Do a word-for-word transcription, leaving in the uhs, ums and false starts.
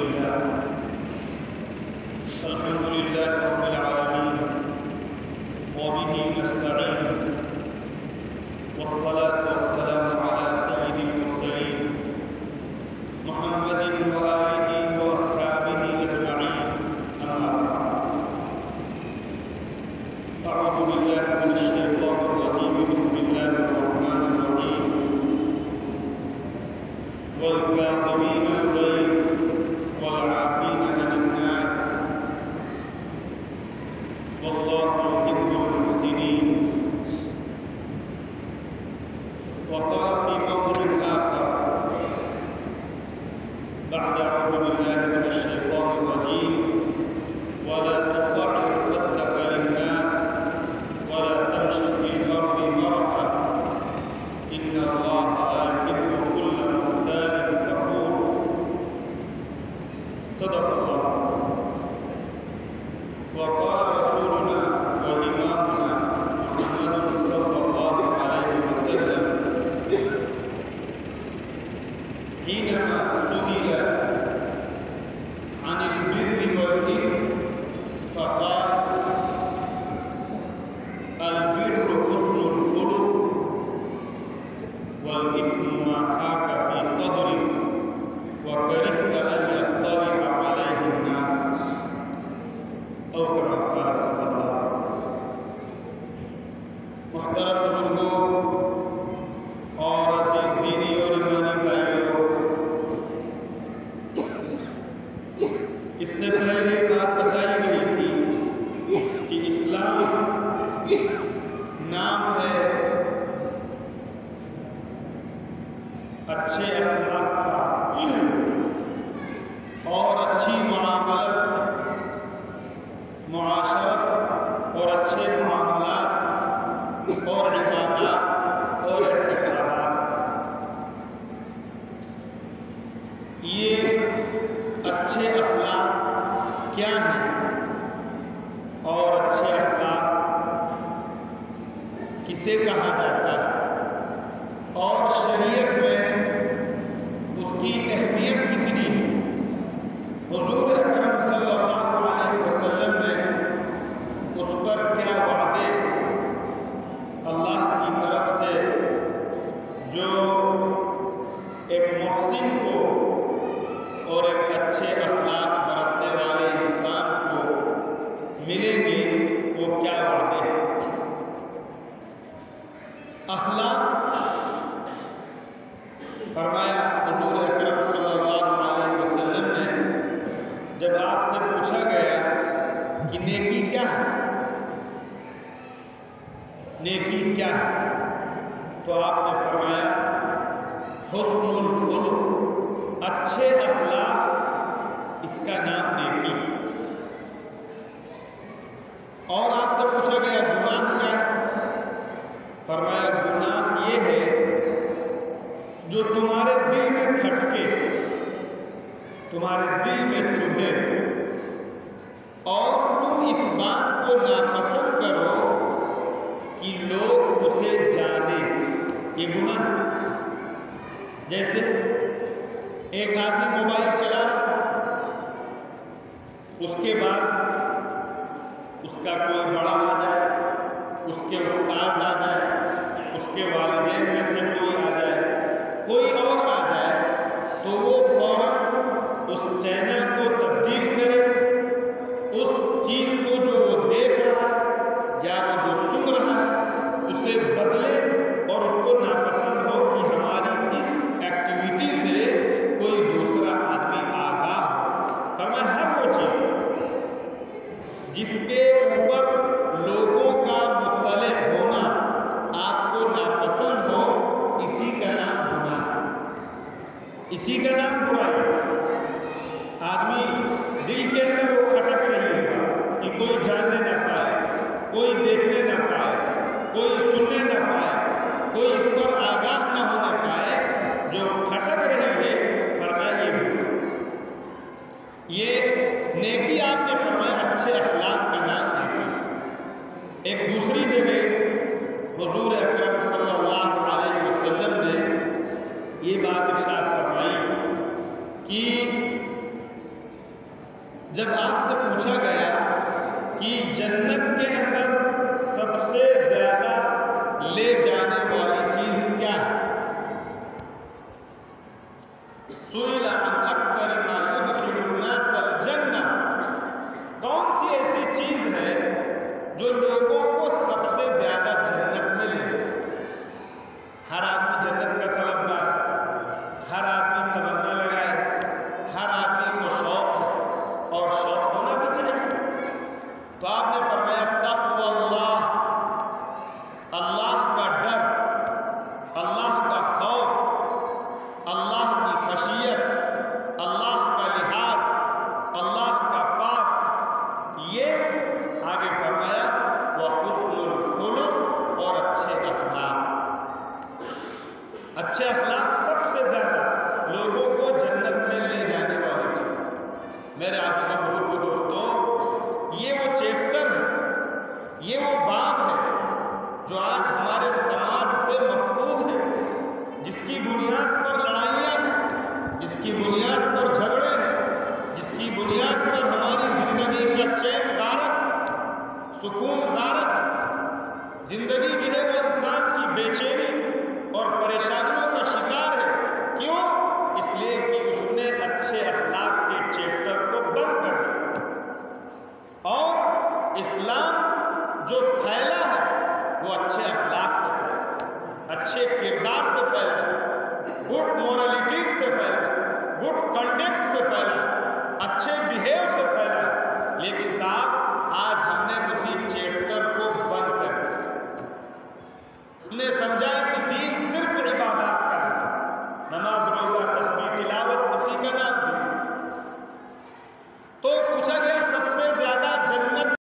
لله الحمد لله رب العالمين وبه نستعين والصلاة والسلام على سيد المرسلين محمد وآله وأصحابه أجمعين أما بعد أعوذ بالله من الشيطان الرجيم بسم الله الرحمن الرحيم والكاظمين الغيظ والعافين عن الناس والله يحب المحسنين. وقال في موضع آخر بعد أعوذ بالله من الشيطان الرجيم ولا تصعر خدك للناس ولا تمش في الأرض مرحا إن الله لا يحب كل مختال فخور. صدق الله. وقال رسولنا وإمامنا محمد صلى الله عليه وسلم حينما سئل عن البر والإثم فقال البر حسن الخلق والإثم ما حاك في صدرك وكرهت أن يطلع عليه الناس أو كما قال صلى الله عليه وسلم. محترم بزرگوں اور عزیز دینی اور ایمانی بھائیوں، اس سے پہلے بات بتائی گئی تھی کہ اسلام نام ہے اچھے اخلاق کا اور اچھی معاملت معاشرت اور اچھے معاملات اور عبادات اور اعتقادات. یہ اچھے اخلاق کیا ہیں اور اچھے اخلاق کسے کہا جاتا ہے اور شریعت میں اس کی اہمیت کتنی ہے؟ حضور اکرم صلی اللہ علیہ وسلم نے اس پر کیا وعدے اللہ کی طرف سے جو ایک محسن کو اور ایک اچھے اخلاق برتنے والے انسان کو ملیں گے، وہ کیا وعدے ہیں؟ اخلاق فرمایا حضور اکرم صلی اللہ علیہ وسلم نے جب آپ سے پوچھا گیا کہ نیکی کیا ہے، نیکی کیا ہے، تو آپ نے فرمایا حسن الخلق، اچھے اخلاق، اس کا نام نیکی ہے. اور آپ سے پوچھا گیا گناہ کیا ہے، فرمایا گناہ یہ ہے جو تمہارے دل میں کھٹکے، تمہارے دل میں چبھے اور تم اس بات کو ناپسند کرو کہ لوگ اسے جانیں، یہ گناہ ہے. جیسے ایک آدمی موبائل چلا اس کے بعد اس کا کوئی بڑا آ جائے، اس کے استاذ آ جائے، اس کے والدین میں سے کوئی آ جائے، کوئی اور آ جائے، تو وہ فوراً اس چینل کو تبدیل کرے، اس چیز کو جو وہ دیکھ رہا یا وہ جو سن رہا اسے بدلے اور اس کو ناپسند ہو کہ ہماری اس ایکٹیویٹی سے کوئی دوسرا آدمی آگاہ ہو. فرمایا ہر وہ چیز جس کے اوپر لوگوں کا مطلع ہونا آپ کو ناپسند ہو، اسی کا نام گناہ ہے، اسی کا نام برائی. آدمی دل کے اندر وہ کھٹک رہی ہے کہ کوئی جاننے نہ پائے، کوئی دیکھنے نہ پائے، کوئی سننے نہ پائے، کوئی اس پر آگاہ نہ ہونے پائے، جو کھٹک رہی ہے، فرمایا یہ گناہ. یہ نیکی آپ نے فرمایا اچھے اخلاق کا نام نیکی. ایک دوسری جگہ حضور اکرم صلی اللہ علیہ وسلم نے یہ بات ارشاد فرمائی کہ جب آپ سے پوچھا گیا کہ جنت کے اندر سب سے زیادہ لے جانے والی چیز کیا ہے؟ سئل عن اکثر ما يدخل الناس الجنہ، کون سی ایسی چیز ہے جو لوگوں کو سب سے زیادہ جنت میں لے جائے؟ ہر آدمی جنت کا طلبگار، ہر آدمی تمنا لگائے، ہر آدمی کو شوق ہے اور شوق ہونا بھی چاہیے۔ تو آپ نے فرمایا تقوی اللہ، اللہ کا ڈر، اللہ کا خوف، اللہ کی خشیت، اللہ کا لحاظ، اللہ کا پاس، یہ آگے فرمایا وحسن الخلق، اور اچھے اخلاق۔ اچھے اخلاق سب سے زیادہ لوگوں کو جنت میں لے جانے والی چیز۔ میرے عزیز و بزرگ دوستوں، یہ وہ چیپٹر ہے، یہ وہ باب ہے جو آج ہمارے سماج سے مفقود ہے، جس کی بنیاد پر لڑائیاں ہیں، جس کی بنیاد پر جھگڑے ہیں، جس کی بنیاد پر ہماری زندگی کا چین غارت، سکون غارت، زندگی جو ہے وہ انسان کی بے چینی اور پریشانیوں کا شکار